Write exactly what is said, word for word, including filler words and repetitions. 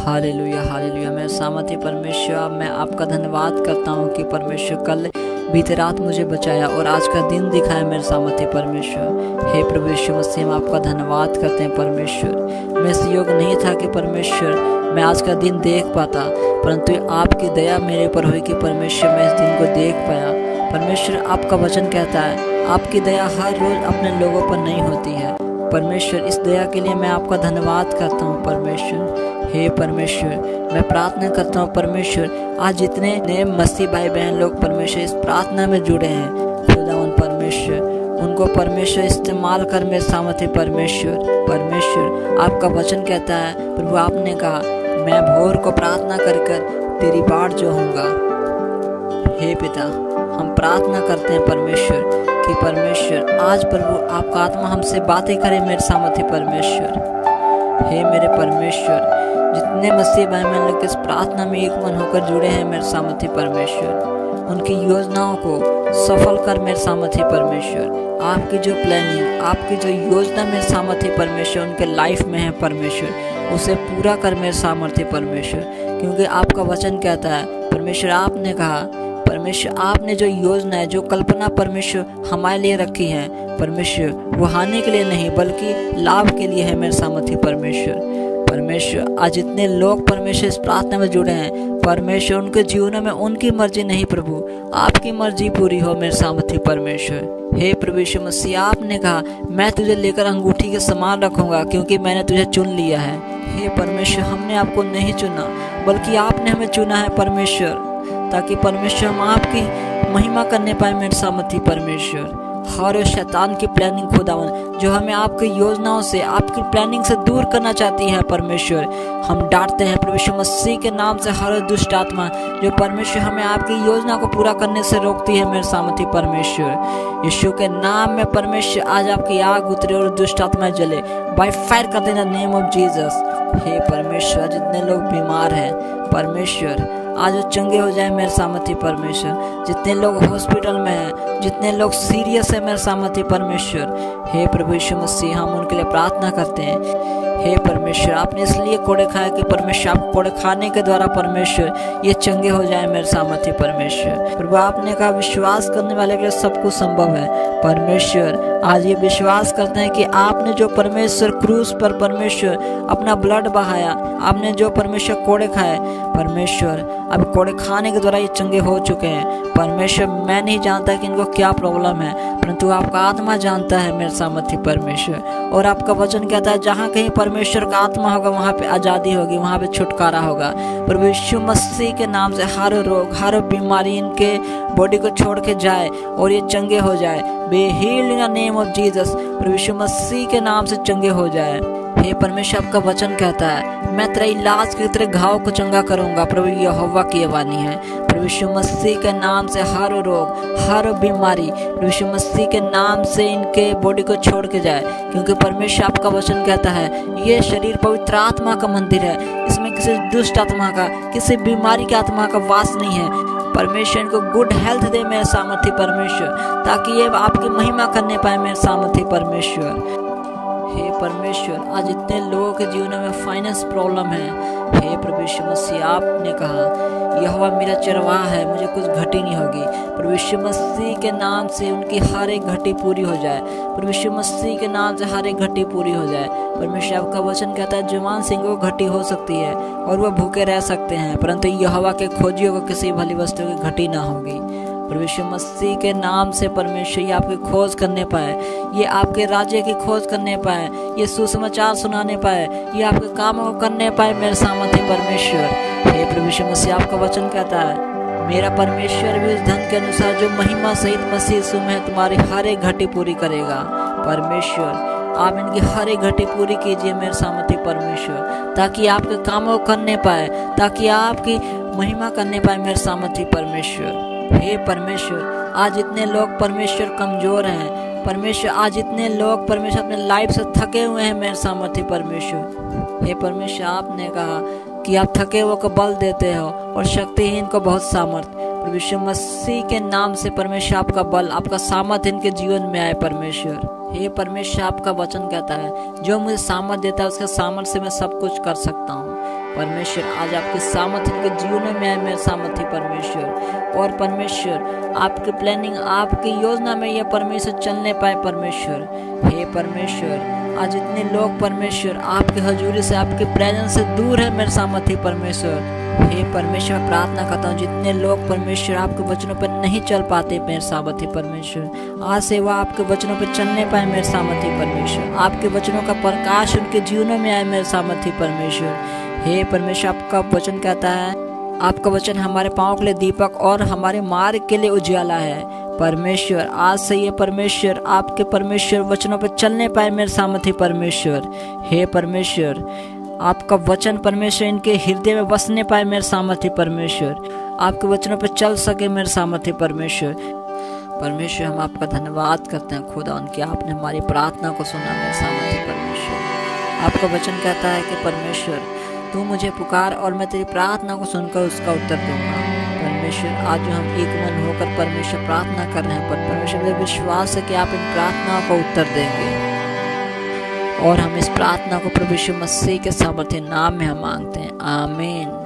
Hallelujah hallelujah. मैं सामर्थी परमेश्वर, मैं आपका धन्यवाद करता हूँ कि परमेश्वर कल बीते रात मुझे बचाया और आज का दिन दिखाया मेरे सामर्थी परमेश्वर। हे प्रभु यीशु मसीह, हम आपका धन्यवाद करते हैं परमेश्वर। मैं इस योग नहीं था कि परमेश्वर मैं आज का दिन देख पाता, परंतु आपकी दया मेरे पर हुई कि परमेश्वर मैं इस दिन को देख पाया। परमेश्वर आपका वचन कहता है आपकी दया हर रोज अपने लोगों पर नहीं होती है। परमेश्वर इस दया के लिए मैं आपका धन्यवाद करता हूँ परमेश्वर। हे परमेश्वर, मैं प्रार्थना करता हूँ परमेश्वर, आज जितने नए मसीह भाई बहन लोग परमेश्वर इस प्रार्थना में जुड़े हैं, खुदावन परमेश्वर उनको परमेश्वर इस्तेमाल कर मेरे सामर्थ्य परमेश्वर। परमेश्वर आपका वचन कहता है प्रभु, आपने कहा मैं भोर को प्रार्थना कर कर तेरी बाट जो होऊंगा। हे पिता, हम प्रार्थना करते हैं परमेश्वर कि परमेश्वर आज प्रभु आपका आत्मा हमसे बातें करे मेरे सामर्थ्य परमेश्वर। हे मेरे परमेश्वर, जितने मसीह भाई बहन लोग इस प्रार्थना में एक मन होकर जुड़े हैं मेरे सामर्थ्य परमेश्वर, उनकी योजनाओं को सफल कर मेरे सामर्थ्य परमेश्वर। आपकी जो प्लानिंग, आपकी जो योजना मेरे सामर्थ्य परमेश्वर उनके लाइफ में है परमेश्वर, उसे पूरा कर मेरे सामर्थ्य परमेश्वर। क्योंकि आपका वचन कहता है परमेश्वर, आपने कहा परमेश्वर आपने जो योजना है, जो कल्पना परमेश्वर हमारे लिए रखी है परमेश्वर, वो हानि के लिए नहीं बल्कि लाभ के लिए है मेरे सामर्थ्य परमेश्वर। परमेश्वर आज जितने लोग परमेश्वर इस प्रार्थना में जुड़े हैं परमेश्वर, उनके जीवन में उनकी मर्जी नहीं प्रभु, आपकी मर्जी पूरी हो मेरे सामर्थ्य परमेश्वर। हे प्रभु यीशु मसीह, आपने कहा मैं तुझे लेकर अंगूठी के समान रखूंगा क्योंकि मैंने तुझे चुन लिया है। हे परमेश्वर, हमने आपको नहीं चुना बल्कि आपने हमें चुना है परमेश्वर, ताकि परमेश्वर हम आपकी महिमा करने पाए मेरे सामर्थ्य परमेश्वर। हर शैतान की प्लानिंग खुदावन जो हमें आपकी योजनाओं से, आपकी प्लानिंग से दूर करना चाहती है परमेश्वर, हम डांटते हैं प्रभु यीशु मसीह के नाम से। हर दुष्ट आत्मा जो परमेश्वर हमें आपकी योजना को पूरा करने से रोकती है मेरे सामर्थ्य परमेश्वर, यीशु के नाम में परमेश्वर आज आपकी आग उतरे और दुष्ट आत्मा जले बाय फायर कर देना नेम ऑफ जीसस। हे परमेश्वर, जितने लोग बीमार हैं परमेश्वर आज वो चंगे हो जाए मेरे सामर्थ्य परमेश्वर। जितने लोग हॉस्पिटल में हैं, जितने लोग सीरियस है मेरे सामर्थ्य परमेश्वर, हे प्रभु यीशु मसीह हम उनके लिए प्रार्थना करते हैं। हे परमेश्वर, आपने इसलिए कोड़े खाए कि परमेश्वर आप कोड़े खाने के द्वारा परमेश्वर ये चंगे हो जाए मेरे सामर्थ्य परमेश्वर। प्रभु आपने कहा विश्वास करने वाले के लिए सब कुछ संभव है परमेश्वर। आज ये विश्वास करते हैं कि आपने जो परमेश्वर क्रूस पर परमेश्वर अपना ब्लड बहाया, आपने जो परमेश्वर कोड़े खाए परमेश्वर, अब कोड़े खाने के द्वारा ये चंगे हो चुके हैं परमेश्वर। मैं नहीं जानता कि इनको क्या प्रॉब्लम है, परंतु आपका आत्मा जानता है मेरे सामर्थ्य परमेश्वर। और आपका वचन कहता है जहाँ कहीं परमेश्वर का आत्मा होगा वहाँ पे आज़ादी होगी, वहाँ पे छुटकारा होगा। प्रभु यीशु मसीह के नाम से हर रोग, हर बीमारी इनके बॉडी को छोड़ के जाए और ये चंगे हो जाए। Be healed in the name of Jesus, प्रभु यीशु मसीह के नाम से चंगे हो जाए। हे परमेश्वर, आपका वचन कहता है मैं तेरे इलाज के तेरे घाव को चंगा करूंगा। प्रभु यहोवा की ये वाणी है। प्रभु यीशु मसीह के नाम से हर रोग, हर बीमारी प्रभु यीशु मसीह के नाम से इनके बॉडी को छोड़ के जाए, क्योंकि परमेश्वर आपका वचन कहता है ये शरीर पवित्र आत्मा का मंदिर है, इसमें किसी दुष्ट आत्मा का, किसी बीमारी की आत्मा का वास नहीं है। परमेश्वर इनको गुड हेल्थ दे मेरे सामर्थ्य परमेश्वर, ताकि ये आपकी महिमा करने पाए मेरे सामर्थ्य परमेश्वर। हे परमेश्वर, आज इतने लोगों के जीवन में फाइनेंस प्रॉब्लम है, हे प्रभु यीशु मसीह आपने कहा यहोवा मेरा चरवाहा है, मुझे कुछ घटी नहीं होगी। प्रभु यीशु मसीह के नाम से उनकी हर एक घटी पूरी हो जाए। प्रभु यीशु मसीह के नाम से हर एक घटी पूरी हो जाए। परमेश्वर आपका वचन कहता है जवान सिंहों को घटी हो सकती है और वह भूखे रह सकते हैं, परंतु यहोवा के खोजियों को किसी भली वस्तु की घटी ना होगी। प्रभु यीशु मसीह के नाम से परमेश्वर ये आपकी खोज करने पाए, ये आपके राज्य की खोज करने पाए, ये सुसमाचार सुनाने पाए, ये आपके कामों को करने पाए मेरे सामर्थ्य परमेश्वर। हे प्रभु यीशु मसीह आपका वचन कहता है मेरा परमेश्वर भी उस धन के अनुसार जो महिमा सहित मसीह यीशु में तुम्हारी हर एक घटी पूरी करेगा। परमेश्वर आप इनकी हर एक घटी पूरी कीजिए मेरे सामर्थ्य परमेश्वर, ताकि आपके कामों को करने पाए, ताकि आपकी महिमा करने पाए मेरे सामर्थ्य परमेश्वर। हे परमेश्वर, आज इतने लोग परमेश्वर कमजोर हैं परमेश्वर, आज इतने लोग परमेश्वर अपने लाइफ से थके हुए हैं मेरे सामर्थ्य परमेश्वर। हे परमेश्वर, आपने कहा कि आप थके हुए को बल देते हो और शक्तिहीन को बहुत सामर्थ। प्रभु यीशु मसीह के नाम से परमेश्वर आपका बल, आपका सामर्थ इनके जीवन में आए परमेश्वर। हे परमेश्वर, आपका वचन कहता है जो मुझे सामर्थ देता है उसके सामर्थ से मैं सब कुछ कर सकता हूँ। परमेश्वर आज आपके सामर्थ्य के जीवन में आए मेरे सामर्थ्य परमेश्वर। और परमेश्वर आपकी प्लानिंग, आपकी योजना में यह परमेश्वर चलने पाए परमेश्वर। हे परमेश्वर आज इतने लोग परमेश्वर आपकी हजूरी से, आपके प्रेजेंस से दूर है मेरे सामर्थ्य परमेश्वर। हे परमेश्वर प्रार्थना करता हूँ जितने लोग परमेश्वर आपके वचनों पर नहीं चल पाते मेरे सामर्थ्य परमेश्वर, आज से वह आपके वचनों पर चलने पाए मेरे सामर्थ्य परमेश्वर। आपके वचनों का प्रकाश उनके जीवनों में आए मेरे सामर्थ्य परमेश्वर। हे परमेश्वर आपका वचन कहता है, आपका वचन हमारे पाँव के लिए दीपक और हमारे मार्ग के लिए उजाला है परमेश्वर। आज से ये परमेश्वर आपके परमेश्वर वचनों पर चलने पाए मेरे सामर्थ्य परमेश्वर। हे परमेश्वर आपका वचन परमेश्वर इनके हृदय में बसने पाए मेरे सामर्थ्य परमेश्वर, आपके वचनों पर चल सके मेरे सामर्थ्य परमेश्वर। परमेश्वर हम आपका धन्यवाद करते हैं खुदा उनकी, आपने हमारी प्रार्थना को सुना मेरे सामर्थ्य परमेश्वर। आपका वचन कहता है कि परमेश्वर तू मुझे पुकार और मैं तेरी प्रार्थना को सुनकर उसका उत्तर दूंगा। परमेश्वर आज जो हम एक मन होकर परमेश्वर प्रार्थना कर रहे हैं, पर परमेश्वर मुझे विश्वास है कि आप इन प्रार्थनाओं का उत्तर देंगे और हम इस प्रार्थना को प्रभु यीशु मसीह के सामर्थ्य नाम में हम मांगते हैं, आमीन।